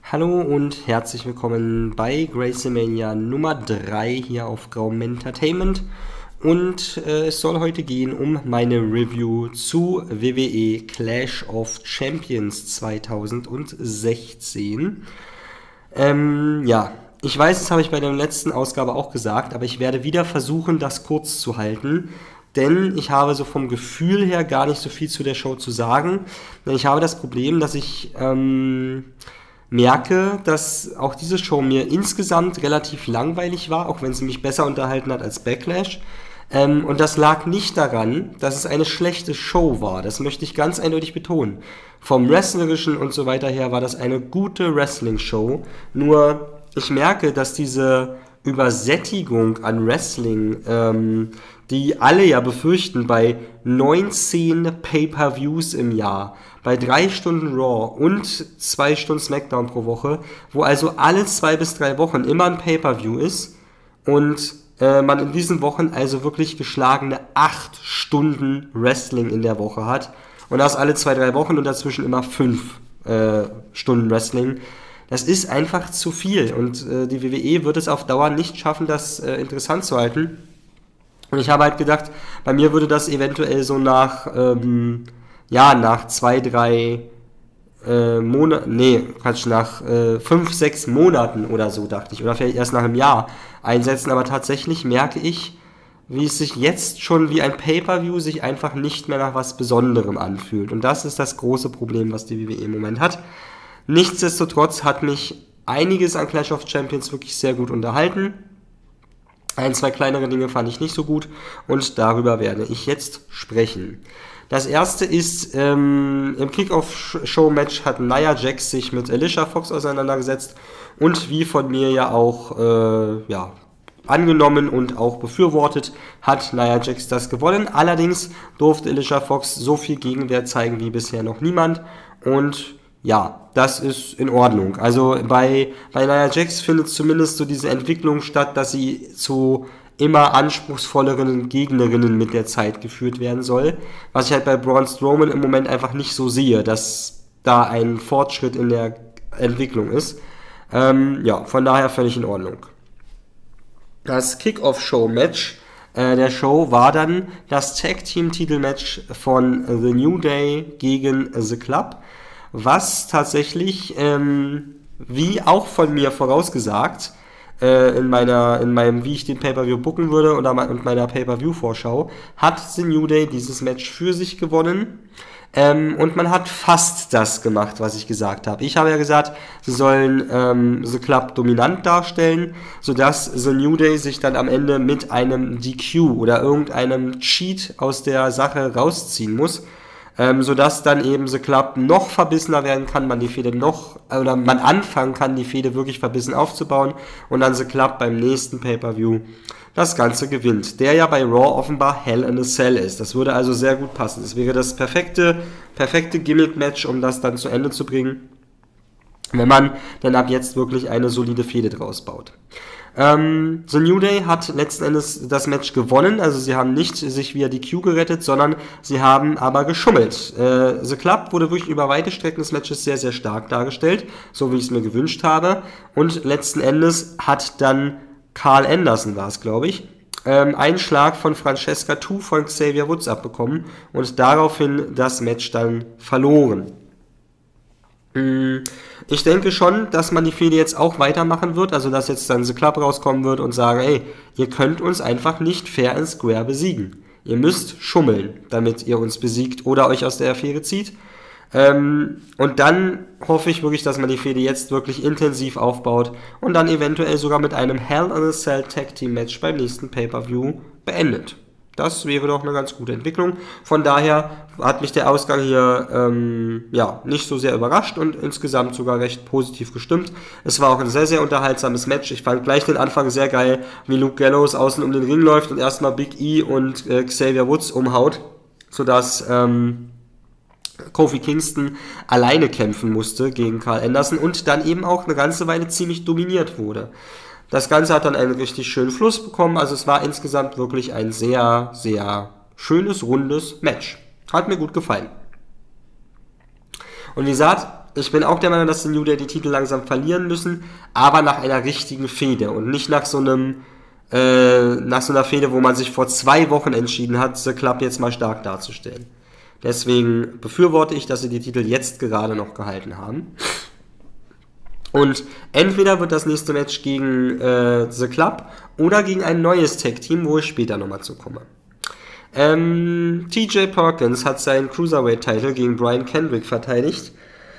Hallo und herzlich willkommen bei WrestleMania Nummer 3 hier auf Graum Entertainment. Und es soll heute gehen um meine Review zu WWE Clash of Champions 2016. Ja, ich weiß, das habe ich bei der letzten Ausgabe auch gesagt, aber ich werde wieder versuchen, das kurz zu halten. Denn ich habe so vom Gefühl her gar nicht so viel zu der Show zu sagen. Denn ich habe das Problem, dass ich merke, dass auch diese Show mir insgesamt relativ langweilig war, auch wenn sie mich besser unterhalten hat als Backlash. Und das lag nicht daran, dass es eine schlechte Show war. Das möchte ich ganz eindeutig betonen. Vom Wrestlerischen und so weiter her war das eine gute Wrestling-Show. Nur ich merke, dass diese Übersättigung an Wrestling, die alle ja befürchten, bei 19 Pay-Per-Views im Jahr, bei 3 Stunden Raw und 2 Stunden SmackDown pro Woche, wo also alle 2 bis 3 Wochen immer ein Pay-Per-View ist und man in diesen Wochen also wirklich geschlagene 8 Stunden Wrestling in der Woche hat und das alle 2, 3 Wochen und dazwischen immer 5 Stunden Wrestling. Das ist einfach zu viel und die WWE wird es auf Dauer nicht schaffen, das interessant zu halten. Und ich habe halt gedacht, bei mir würde das eventuell so nach 2, 3 Monaten, nach 5, 6 Monaten oder so, dachte ich, oder vielleicht erst nach einem Jahr einsetzen, aber tatsächlich merke ich, wie es sich jetzt schon wie ein Pay-Per-View sich einfach nicht mehr nach was Besonderem anfühlt. Und das ist das große Problem, was die WWE im Moment hat. Nichtsdestotrotz hat mich einiges an Clash of Champions wirklich sehr gut unterhalten. 1, 2 kleinere Dinge fand ich nicht so gut und darüber werde ich jetzt sprechen. Das erste ist, im Kick-Off-Show-Match hat Nia Jax sich mit Alicia Fox auseinandergesetzt und wie von mir ja auch angenommen und auch befürwortet, hat Nia Jax das gewonnen. Allerdings durfte Alicia Fox so viel Gegenwehr zeigen wie bisher noch niemand und ja, das ist in Ordnung. Also bei Nia Jax findet zumindest so diese Entwicklung statt, dass sie zu immer anspruchsvolleren Gegnerinnen mit der Zeit geführt werden soll. Was ich halt bei Braun Strowman im Moment einfach nicht so sehe, dass da ein Fortschritt in der Entwicklung ist. Von daher völlig in Ordnung. Das Kick-Off-Show-Match der Show war dann das Tag-Team-Titel-Match von The New Day gegen The Club, was tatsächlich, wie auch von mir vorausgesagt, in meinem, wie ich den Pay-Per-View booken würde und meiner Pay-Per-View-Vorschau, hat The New Day dieses Match für sich gewonnen. Und man hat fast das gemacht, was ich gesagt habe. Ich habe ja gesagt, sie sollen The Club dominant darstellen, sodass The New Day sich dann am Ende mit einem DQ oder irgendeinem Cheat aus der Sache rausziehen muss. Sodass dann eben The Club noch verbissener werden kann, man anfangen kann, die Fehde wirklich verbissen aufzubauen und dann The Club beim nächsten Pay-Per-View das Ganze gewinnt, der ja bei Raw offenbar Hell in a Cell ist. Das würde also sehr gut passen. Das wäre das perfekte Gimmick-Match, um das dann zu Ende zu bringen, wenn man dann ab jetzt wirklich eine solide Fehde draus baut. The New Day hat letzten Endes das Match gewonnen, also sie haben nicht sich via DQ gerettet, sondern sie haben aber geschummelt. The Club wurde wirklich über weite Strecken des Matches sehr, sehr stark dargestellt, so wie ich es mir gewünscht habe. Und letzten Endes hat dann Carl Anderson, war es glaube ich, einen Schlag von Francesca 2 von Xavier Woods abbekommen und daraufhin das Match dann verloren. Ich denke schon, dass man die Fehde jetzt auch weitermachen wird, also dass jetzt dann The Club rauskommen wird und sagen, ey, ihr könnt uns einfach nicht fair and square besiegen. Ihr müsst schummeln, damit ihr uns besiegt oder euch aus der Affäre zieht. Und dann hoffe ich wirklich, dass man die Fehde jetzt wirklich intensiv aufbaut und dann eventuell sogar mit einem Hell in a Cell Tag Team Match beim nächsten Pay-Per-View beendet. Das wäre doch eine ganz gute Entwicklung. Von daher hat mich der Ausgang hier nicht so sehr überrascht und insgesamt sogar recht positiv gestimmt. Es war auch ein sehr, sehr unterhaltsames Match. Ich fand gleich den Anfang sehr geil, wie Luke Gallows außen um den Ring läuft und erstmal Big E und Xavier Woods umhaut, sodass Kofi Kingston alleine kämpfen musste gegen Carl Anderson und dann eben auch eine ganze Weile ziemlich dominiert wurde. Das Ganze hat dann einen richtig schönen Fluss bekommen, also es war insgesamt wirklich ein sehr, sehr schönes, rundes Match. Hat mir gut gefallen. Und wie gesagt, ich bin auch der Meinung, dass die New Day die Titel langsam verlieren müssen, aber nach einer richtigen Fehde und nicht nach so einer Fehde, wo man sich vor 2 Wochen entschieden hat, The Club jetzt mal stark darzustellen. Deswegen befürworte ich, dass sie die Titel jetzt gerade noch gehalten haben. Und entweder wird das nächste Match gegen The Club oder gegen ein neues Tag-Team, wo ich später nochmal zu komme. TJ Perkins hat seinen Cruiserweight-Titel gegen Brian Kendrick verteidigt.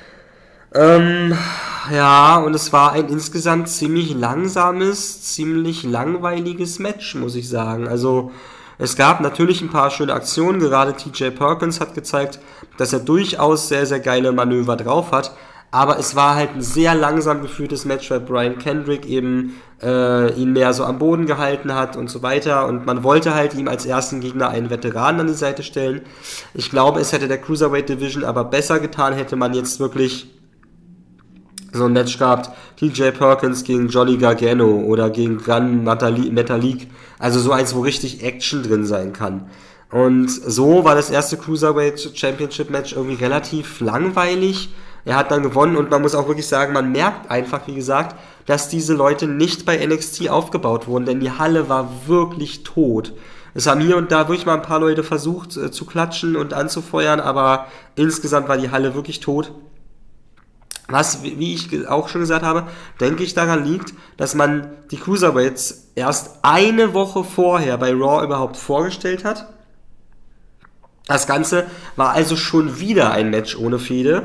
Ja, und es war ein insgesamt ziemlich langsames, ziemlich langweiliges Match, muss ich sagen. Also es gab natürlich ein paar schöne Aktionen, gerade TJ Perkins hat gezeigt, dass er durchaus sehr, sehr geile Manöver drauf hat, aber es war halt ein sehr langsam geführtes Match, weil Brian Kendrick eben ihn mehr so am Boden gehalten hat und so weiter und man wollte halt ihm als ersten Gegner einen Veteranen an die Seite stellen. Ich glaube, es hätte der Cruiserweight Division aber besser getan, hätte man jetzt wirklich so ein Match gehabt, TJ Perkins gegen Johnny Gargano oder gegen Gran Metalik, also so eins, wo richtig Action drin sein kann. Und so war das erste Cruiserweight Championship Match irgendwie relativ langweilig. Er hat dann gewonnen und man muss auch wirklich sagen, man merkt einfach, wie gesagt, dass diese Leute nicht bei NXT aufgebaut wurden, denn die Halle war wirklich tot. Es haben hier und da wirklich mal ein paar Leute versucht zu klatschen und anzufeuern, aber insgesamt war die Halle wirklich tot. Was, wie ich auch schon gesagt habe, denke ich daran liegt, dass man die Cruiserweights erst eine Woche vorher bei Raw überhaupt vorgestellt hat. Das Ganze war also schon wieder ein Match ohne Fehde.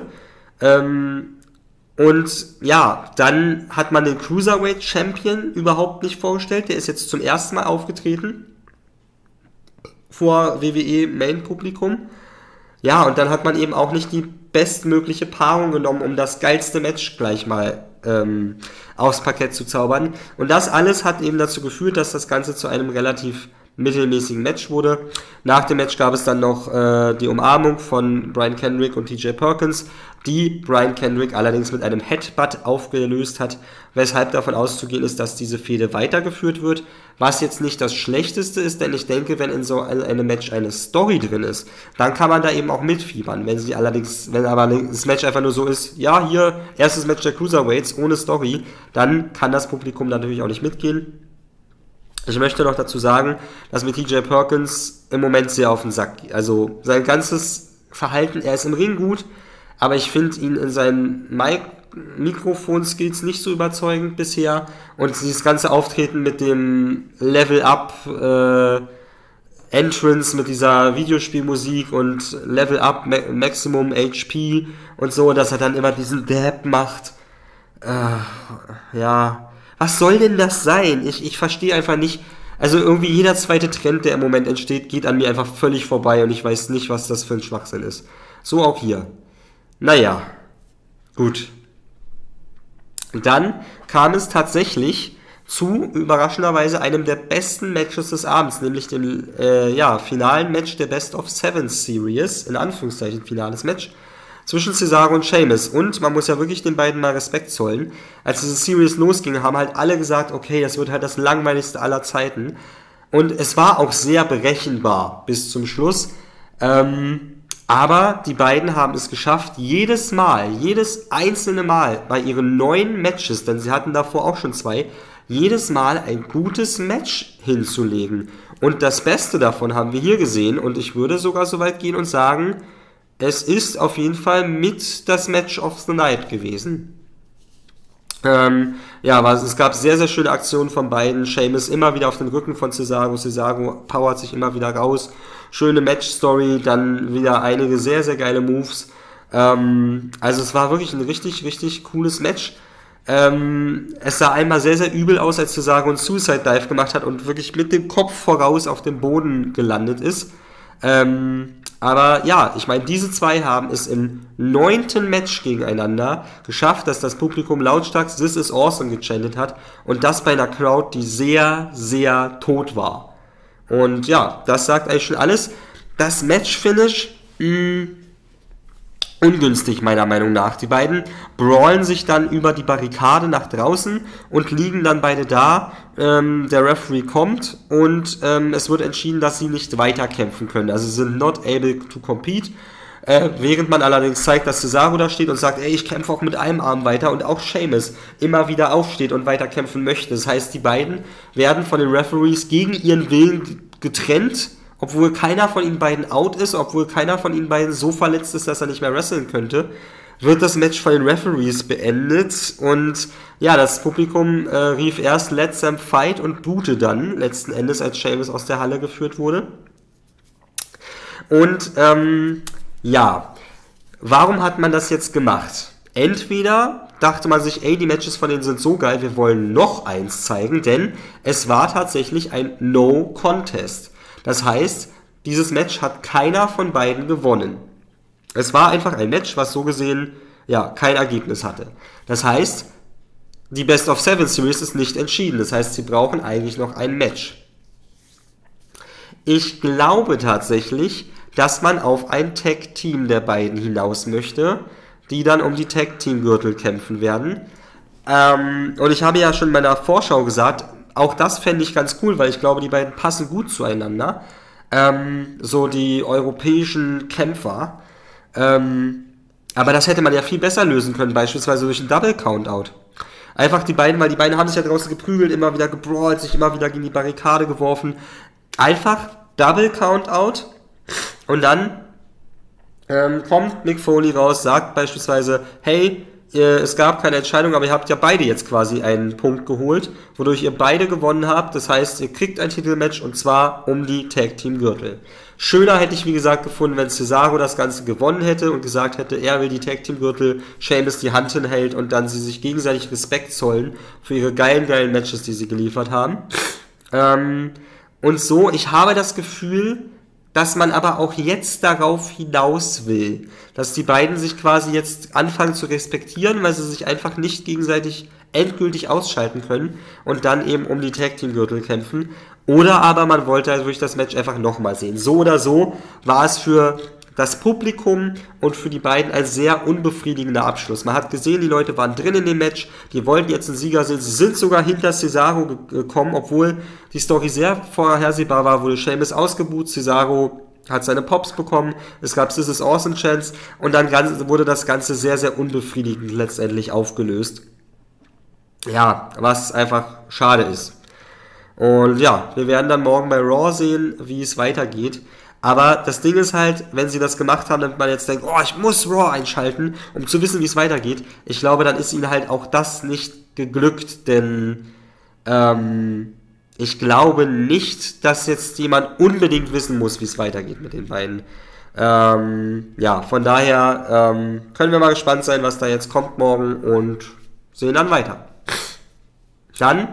Und ja, dann hat man den Cruiserweight Champion überhaupt nicht vorgestellt. Der ist jetzt zum ersten Mal aufgetreten vor WWE Main Publikum. Ja, und dann hat man eben auch nicht die bestmögliche Paarung genommen, um das geilste Match gleich mal aufs Parkett zu zaubern. Und das alles hat eben dazu geführt, dass das Ganze zu einem relativ mittelmäßigen Match wurde. Nach dem Match gab es dann noch die Umarmung von Brian Kendrick und TJ Perkins, die Brian Kendrick allerdings mit einem Headbutt aufgelöst hat, weshalb davon auszugehen ist, dass diese Fehde weitergeführt wird, was jetzt nicht das Schlechteste ist, denn ich denke, wenn in so einem Match eine Story drin ist, dann kann man da eben auch mitfiebern. Wenn aber das Match einfach nur so ist, ja, hier, erstes Match der Cruiserweights ohne Story, dann kann das Publikum natürlich auch nicht mitgehen. Ich möchte noch dazu sagen, dass mir TJ Perkins im Moment sehr auf den Sack geht. Also sein ganzes Verhalten, er ist im Ring gut, aber ich finde ihn in seinen Mikrofon-Skills nicht so überzeugend bisher. Und dieses ganze Auftreten mit dem Level-Up Entrance, mit dieser Videospielmusik und Level-Up Maximum HP und so, dass er dann immer diesen Dab macht. Ja, was soll denn das sein? Ich verstehe einfach nicht. Also irgendwie jeder zweite Trend, der im Moment entsteht, geht an mir einfach völlig vorbei und ich weiß nicht, was das für ein Schwachsinn ist. So auch hier. Naja, gut. Dann kam es tatsächlich zu, überraschenderweise, einem der besten Matches des Abends, nämlich dem finalen Match der Best of Seven Series, in Anführungszeichen finales Match, zwischen Cesaro und Sheamus. Und man muss ja wirklich den beiden mal Respekt zollen. Als diese Series losging, haben halt alle gesagt, okay, das wird halt das langweiligste aller Zeiten. Und es war auch sehr berechenbar bis zum Schluss. Aber die beiden haben es geschafft, jedes einzelne Mal bei ihren 9 Matches, denn sie hatten davor auch schon 2, jedes Mal ein gutes Match hinzulegen. Und das Beste davon haben wir hier gesehen. Und ich würde sogar so weit gehen und sagen, es ist auf jeden Fall mit das Match of the Night gewesen. Es gab sehr, sehr schöne Aktionen von beiden. Sheamus immer wieder auf den Rücken von Cesaro. Cesaro powert sich immer wieder raus. Schöne Match-Story, dann wieder einige sehr, sehr geile Moves. Also es war wirklich ein richtig, richtig cooles Match. Es sah einmal sehr, sehr übel aus, als Cesaro einen Suicide Dive gemacht hat und wirklich mit dem Kopf voraus auf dem Boden gelandet ist. Aber ja, ich meine, diese zwei haben es im 9. Match gegeneinander geschafft, dass das Publikum lautstark This is Awesome gechantet hat und das bei einer Crowd, die sehr, sehr tot war. Und ja, das sagt eigentlich schon alles. Das Match-Finish, ungünstig meiner Meinung nach. Die beiden brawlen sich dann über die Barrikade nach draußen und liegen dann beide da. Der Referee kommt und es wird entschieden, dass sie nicht weiterkämpfen können. Also sie sind not able to compete. Während man allerdings zeigt, dass Cesaro da steht und sagt, ey, ich kämpfe auch mit einem Arm weiter und auch Sheamus immer wieder aufsteht und weiter kämpfen möchte. Das heißt, die beiden werden von den Referees gegen ihren Willen getrennt, obwohl keiner von ihnen beiden out ist, obwohl keiner von ihnen beiden so verletzt ist, dass er nicht mehr wresteln könnte, wird das Match von den Referees beendet und ja, das Publikum rief erst Let them fight und buhte dann letzten Endes, als Sheamus aus der Halle geführt wurde. Und ja, warum hat man das jetzt gemacht? Entweder dachte man sich, ey, die Matches von denen sind so geil, wir wollen noch eins zeigen, denn es war tatsächlich ein No-Contest. Das heißt, dieses Match hat keiner von beiden gewonnen. Es war einfach ein Match, was so gesehen, ja, kein Ergebnis hatte. Das heißt, die Best of Seven Series ist nicht entschieden. Das heißt, sie brauchen eigentlich noch ein Match. Ich glaube tatsächlich, dass man auf ein Tag-Team der beiden hinaus möchte, die dann um die Tag-Team-Gürtel kämpfen werden. Und ich habe ja schon in meiner Vorschau gesagt, auch das fände ich ganz cool, weil ich glaube, die beiden passen gut zueinander. So die europäischen Kämpfer. Aber das hätte man ja viel besser lösen können, beispielsweise durch einen Double Countout. Einfach die beiden, weil die beiden haben sich ja draußen geprügelt, immer wieder gebrawlt, sich immer wieder gegen die Barrikade geworfen. Einfach Double Countout und dann kommt Mick Foley raus, sagt beispielsweise, hey, es gab keine Entscheidung, aber ihr habt ja beide jetzt quasi einen Punkt geholt, wodurch ihr beide gewonnen habt. Das heißt, ihr kriegt ein Titelmatch und zwar um die Tag-Team-Gürtel. Schöner hätte ich, wie gesagt, gefunden, wenn Cesaro das Ganze gewonnen hätte und gesagt hätte, er will die Tag-Team-Gürtel, Sheamus die Hand hinhält und dann sie sich gegenseitig Respekt zollen für ihre geilen Matches, die sie geliefert haben. Und so, ich habe das Gefühl, dass man aber auch jetzt darauf hinaus will, dass die beiden sich quasi jetzt anfangen zu respektieren, weil sie sich einfach nicht gegenseitig endgültig ausschalten können und dann eben um die Tag-Team-Gürtel kämpfen. Oder aber man wollte also durch das Match einfach nochmal sehen. So oder so war es für das Publikum und für die beiden ein sehr unbefriedigender Abschluss. Man hat gesehen, die Leute waren drin in dem Match, die wollten jetzt einen Sieger sehen, sie sind sogar hinter Cesaro gekommen, obwohl die Story sehr vorhersehbar war, wurde Sheamus ausgebuht, Cesaro hat seine Pops bekommen, es gab This is Awesome Chance und dann wurde das Ganze sehr, sehr unbefriedigend letztendlich aufgelöst. Ja, was einfach schade ist. Und ja, wir werden dann morgen bei Raw sehen, wie es weitergeht. Aber das Ding ist halt, wenn sie das gemacht haben, damit man jetzt denkt, oh, ich muss Raw einschalten, um zu wissen, wie es weitergeht. Ich glaube, dann ist ihnen halt auch das nicht geglückt, denn ich glaube nicht, dass jetzt jemand unbedingt wissen muss, wie es weitergeht mit den beiden. Ja, von daher können wir mal gespannt sein, was da jetzt kommt morgen und sehen dann weiter. Dann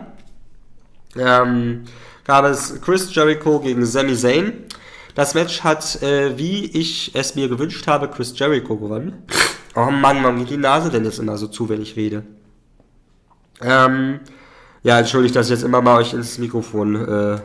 gab es Chris Jericho gegen Sami Zayn. Das Match hat, wie ich es mir gewünscht habe, Chris Jericho gewonnen. Oh Mann, warum geht die Nase denn jetzt immer so zu, wenn ich rede? Ja, entschuldigt, dass ich jetzt immer mal euch ins Mikrofon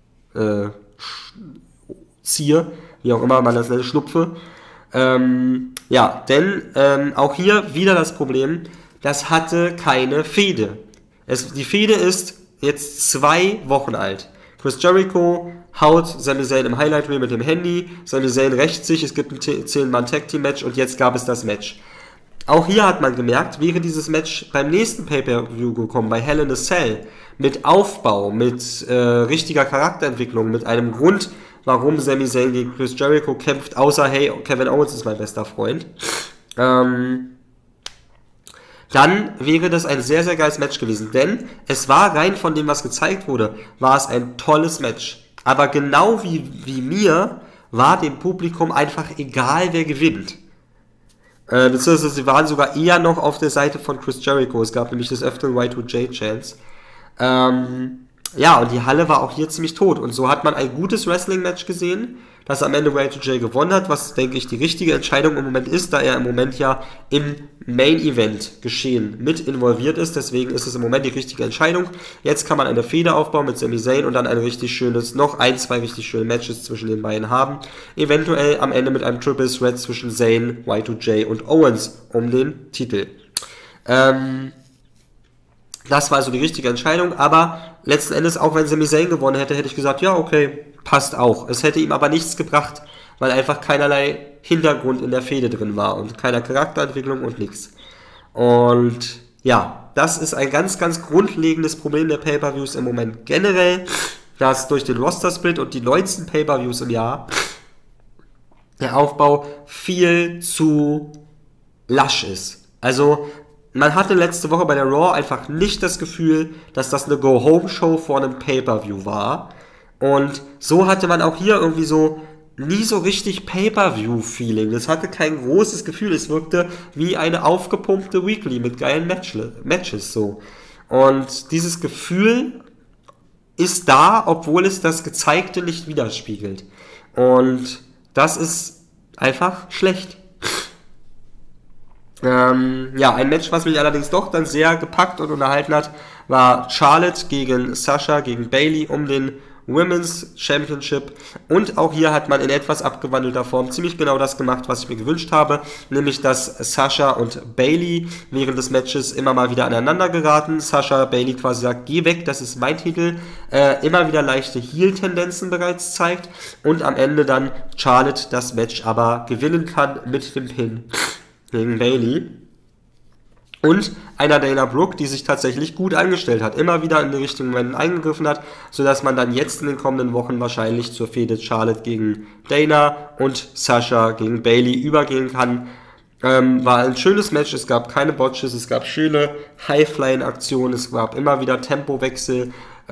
ziehe, wie auch immer man das nennt, schlupfe. Ja, denn auch hier wieder das Problem, das hatte keine Fehde. Die Fehde ist jetzt 2 Wochen alt. Chris Jericho haut Sami Zayn im Highlight Reel mit dem Handy, Sami Zayn rächt sich, es gibt ein 10-Mann-Tag-Team-Match und jetzt gab es das Match. Auch hier hat man gemerkt, wäre dieses Match beim nächsten Pay-Per-View gekommen, bei Hell in a Cell, mit Aufbau, mit richtiger Charakterentwicklung, mit einem Grund, warum Sami Zayn gegen Chris Jericho kämpft, außer, hey, Kevin Owens ist mein bester Freund, dann wäre das ein sehr, sehr geiles Match gewesen. Denn es war rein von dem, was gezeigt wurde, war es ein tolles Match. Aber genau wie mir war dem Publikum einfach egal, wer gewinnt. Beziehungsweise sie waren sogar eher noch auf der Seite von Chris Jericho. Es gab nämlich des Öfteren Y2J-Chance. Ja, und die Halle war auch hier ziemlich tot. Und so hat man ein gutes Wrestling-Match gesehen, das am Ende Y2J gewonnen hat, was, denke ich, die richtige Entscheidung im Moment ist, da er im Moment ja im Main-Event-Geschehen mit involviert ist. Deswegen ist es im Moment die richtige Entscheidung. Jetzt kann man eine Fehde aufbauen mit Sami Zayn und dann ein richtig schönes, noch 2 richtig schöne Matches zwischen den beiden haben. Eventuell am Ende mit einem Triple Threat zwischen Zayn, Y2J und Owens um den Titel. Das war also die richtige Entscheidung, aber letzten Endes, auch wenn Sami Zayn gewonnen hätte, hätte ich gesagt, ja, okay, passt auch. Es hätte ihm aber nichts gebracht, weil einfach keinerlei Hintergrund in der Fehde drin war und keiner Charakterentwicklung und nichts. Und ja, das ist ein ganz, ganz grundlegendes Problem der Pay-Per-Views im Moment generell, dass durch den Roster-Split und die 19 Pay-Per-Views im Jahr der Aufbau viel zu lasch ist. Also, man hatte letzte Woche bei der Raw einfach nicht das Gefühl, dass das eine Go-Home-Show vor einem Pay-Per-View war. Und so hatte man auch hier irgendwie so nie so richtig Pay-Per-View-Feeling. Das hatte kein großes Gefühl. Es wirkte wie eine aufgepumpte Weekly mit geilen Matches so. Und dieses Gefühl ist da, obwohl es das Gezeigte nicht widerspiegelt. Und das ist einfach schlecht. Ja, ein Match, was mich allerdings doch dann sehr gepackt und unterhalten hat, war Charlotte gegen Sasha, gegen Bayley um den Women's Championship. Und auch hier hat man in etwas abgewandelter Form ziemlich genau das gemacht, was ich mir gewünscht habe, nämlich dass Sasha und Bayley während des Matches immer mal wieder aneinander geraten. Sasha Bayley quasi sagt, geh weg, das ist mein Titel, immer wieder leichte Heel-Tendenzen bereits zeigt und am Ende dann Charlotte das Match aber gewinnen kann mit dem Pin gegen Bayley. Und einer Dana Brooke, die sich tatsächlich gut angestellt hat, immer wieder in die richtigen Momenten eingegriffen hat, sodass man dann jetzt in den kommenden Wochen wahrscheinlich zur Fehde Charlotte gegen Dana und Sasha gegen Bayley übergehen kann. War ein schönes Match, es gab keine Botches, es gab schöne High-Flying-Aktionen, es gab immer wieder Tempowechsel,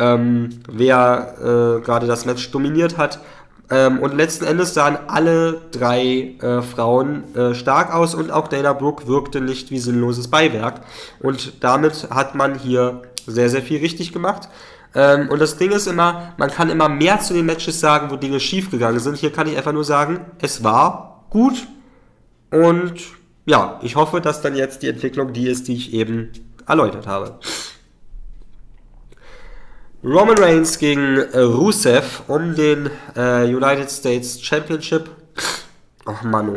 wer gerade das Match dominiert hat. Und letzten Endes sahen alle drei Frauen stark aus und auch Dana Brooke wirkte nicht wie sinnloses Beiwerk. Und damit hat man hier sehr, sehr viel richtig gemacht. Und das Ding ist immer, man kann immer mehr zu den Matches sagen, wo Dinge schiefgegangen sind. Hier kann ich einfach nur sagen, es war gut. Und ja, ich hoffe, dass dann jetzt die Entwicklung die ist, die ich eben erläutert habe. Roman Reigns gegen Rusev um den United States Championship. Ach Manu.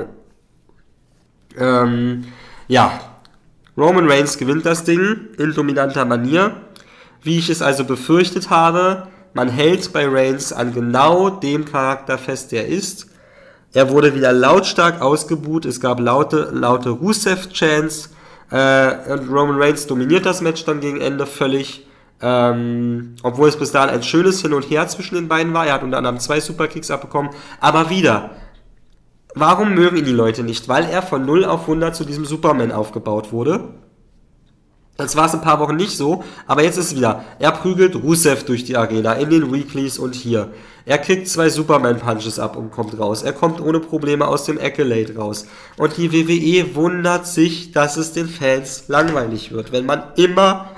Ja, Roman Reigns gewinnt das Ding in dominanter Manier. Wie ich es also befürchtet habe, man hält bei Reigns an genau dem Charakter fest, der ist. Er wurde wieder lautstark ausgebuht, es gab laute Rusev-Chants und Roman Reigns dominiert das Match dann gegen Ende völlig. Obwohl es bis dahin ein schönes Hin und Her zwischen den beiden war. Er hat unter anderem 2 Superkicks abbekommen. Aber wieder, warum mögen ihn die Leute nicht? Weil er von 0 auf 100 zu diesem Superman aufgebaut wurde. Jetzt war es ein paar Wochen nicht so, aber jetzt ist es wieder. Er prügelt Rusev durch die Arena, in den Weeklies und hier. Er kriegt 2 Superman-Punches ab und kommt raus. Er kommt ohne Probleme aus dem Accolade raus. Und die WWE wundert sich, dass es den Fans langweilig wird, wenn man immer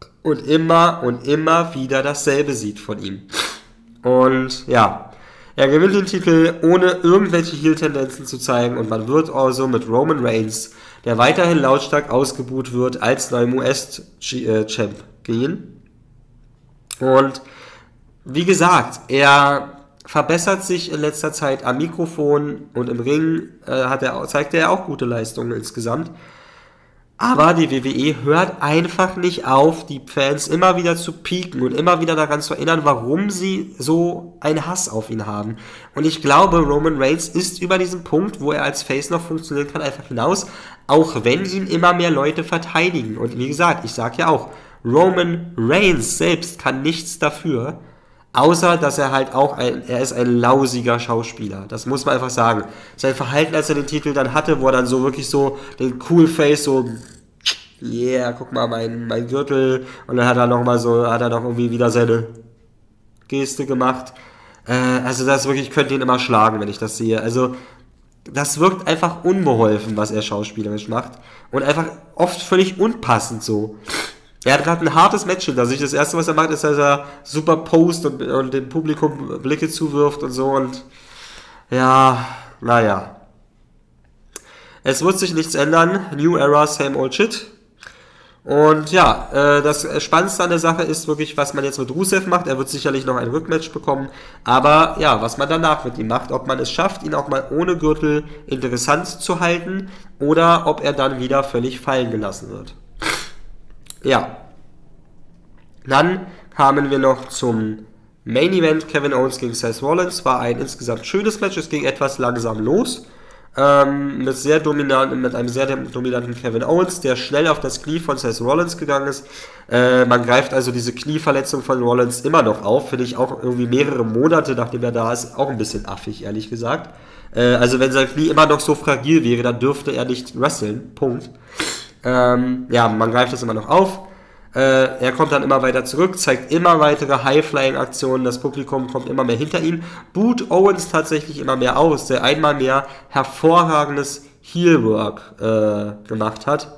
wieder dasselbe sieht von ihm. Und ja, er gewinnt den Titel, ohne irgendwelche Heel-Tendenzen zu zeigen und man wird also mit Roman Reigns, der weiterhin lautstark ausgebuht wird, als neuem US-Champ gehen. Und wie gesagt, er verbessert sich in letzter Zeit am Mikrofon und im Ring zeigt er auch gute Leistungen insgesamt. Aber die WWE hört einfach nicht auf, die Fans immer wieder zu pieken und immer wieder daran zu erinnern, warum sie so einen Hass auf ihn haben. Und ich glaube, Roman Reigns ist über diesen Punkt, wo er als Face noch funktionieren kann, einfach hinaus, auch wenn ihn immer mehr Leute verteidigen. Und wie gesagt, ich sage ja auch, Roman Reigns selbst kann nichts dafür, außer dass er halt auch er ist ein lausiger Schauspieler. Das muss man einfach sagen. Sein Verhalten, als er den Titel dann hatte, wo er dann so wirklich so den cool Face so, yeah, guck mal, mein Gürtel. Und dann hat er noch irgendwie wieder seine Geste gemacht. Also das wirklich, ich könnte ihn immer schlagen, wenn ich das sehe. Also das wirkt einfach unbeholfen, was er schauspielerisch macht. Und einfach oft völlig unpassend so. Er hat gerade ein hartes Match hinter sich. Das erste, was er macht, ist, dass er super post und dem Publikum Blicke zuwirft und so. Und ja, naja. Es wird sich nichts ändern. New Era, same old shit. Und ja, das Spannendste an der Sache ist wirklich, was man jetzt mit Rusev macht. Er wird sicherlich noch ein Rückmatch bekommen. Aber ja, was man danach mit ihm macht. Ob man es schafft, ihn auch mal ohne Gürtel interessant zu halten. Oder ob er dann wieder völlig fallen gelassen wird. Ja, dann kamen wir noch zum Main Event. Kevin Owens gegen Seth Rollins. War ein insgesamt schönes Match. Es ging etwas langsam los. mit einem sehr dominanten Kevin Owens, der schnell auf das Knie von Seth Rollins gegangen ist. Man greift also diese Knieverletzung von Rollins immer noch auf, finde ich auch irgendwie mehrere Monate, nachdem er da ist, auch ein bisschen affig, ehrlich gesagt. Also wenn sein Knie immer noch so fragil wäre, dann dürfte er nicht wresteln, Punkt. Ja, man greift das immer noch auf. Er kommt dann immer weiter zurück, zeigt immer weitere High-Flying-Aktionen, das Publikum kommt immer mehr hinter ihn, boot Owens tatsächlich immer mehr aus, der einmal mehr hervorragendes Heel-Work gemacht hat,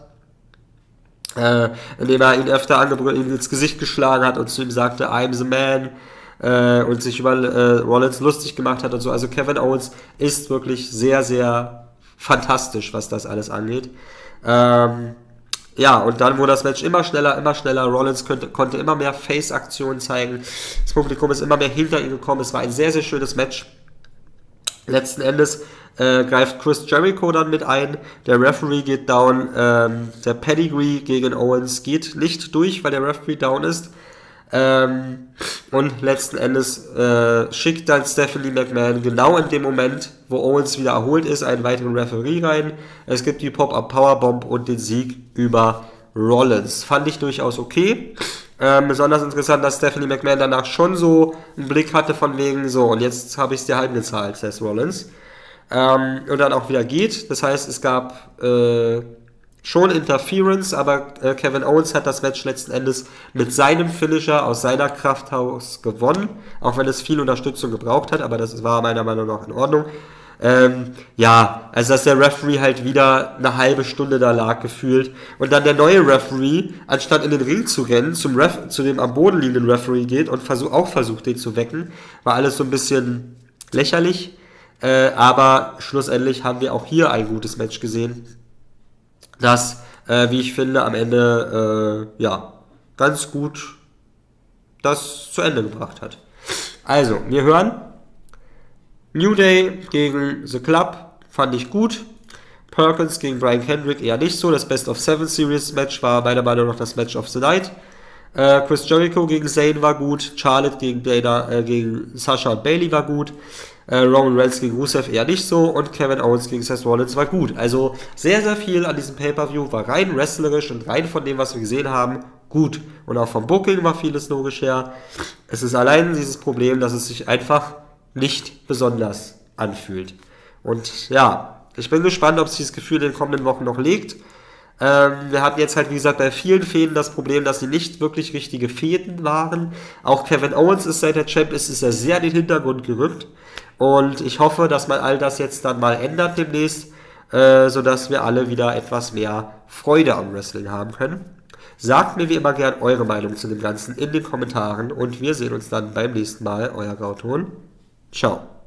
indem er ihn öfter angebrüllt, ihm ins Gesicht geschlagen hat und zu ihm sagte, I'm the man, und sich über Rollins lustig gemacht hat und so. Also Kevin Owens ist wirklich sehr, sehr fantastisch, was das alles angeht. Ja, und dann wurde das Match immer schneller, Rollins konnte immer mehr Face-Aktionen zeigen, das Publikum ist immer mehr hinter ihn gekommen, es war ein sehr, sehr schönes Match. Letzten Endes greift Chris Jericho dann mit ein, der Referee geht down, der Pedigree gegen Owens geht nicht durch, weil der Referee down ist. Und letzten Endes schickt dann Stephanie McMahon genau in dem Moment, wo Owens wieder erholt ist, einen weiteren Referee rein. Es gibt die Pop-Up Powerbomb und den Sieg über Rollins. Fand ich durchaus okay. Besonders interessant, dass Stephanie McMahon danach schon so einen Blick hatte von wegen, so, und jetzt habe ich es dir heimgezahlt, Seth Rollins. Und dann auch wieder geht. Das heißt, es gab schon Interference, aber Kevin Owens hat das Match letzten Endes mit seinem Finisher aus seiner Kraft heraus gewonnen, auch wenn es viel Unterstützung gebraucht hat, aber das war meiner Meinung nach in Ordnung. Ja, also dass der Referee halt wieder eine halbe Stunde da lag gefühlt und dann der neue Referee, anstatt in den Ring zu rennen, zu dem am Boden liegenden Referee geht und versucht den zu wecken, war alles so ein bisschen lächerlich, aber schlussendlich haben wir auch hier ein gutes Match gesehen, das, wie ich finde, am Ende, ja, ganz gut das zu Ende gebracht hat. Also, wir hören New Day gegen The Club, fand ich gut. Perkins gegen Brian Kendrick eher nicht so. Das Best of 7 Series Match war meiner Meinung nach das Match of the Night. Chris Jericho gegen Zayn war gut. Charlotte gegen Sasha und Bayley war gut. Roman Reigns gegen Rusev eher nicht so und Kevin Owens gegen Seth Rollins war gut. Also sehr, sehr viel an diesem Pay-Per-View war rein wrestlerisch und rein von dem, was wir gesehen haben, gut. Und auch vom Booking war vieles logisch her. Es ist allein dieses Problem, dass es sich einfach nicht besonders anfühlt. Und ja, ich bin gespannt, ob sich das Gefühl in den kommenden Wochen noch legt. Wir hatten jetzt halt, wie gesagt, bei vielen Fäden das Problem, dass sie nicht wirklich richtige Fäden waren. Auch Kevin Owens ist, seit der Champ ist er sehr in den Hintergrund gerückt. Und ich hoffe, dass man all das jetzt dann mal ändert demnächst, sodass wir alle wieder etwas mehr Freude am Wrestling haben können. Sagt mir wie immer gern eure Meinung zu dem Ganzen in den Kommentaren und wir sehen uns dann beim nächsten Mal. Euer Grauton. Ciao.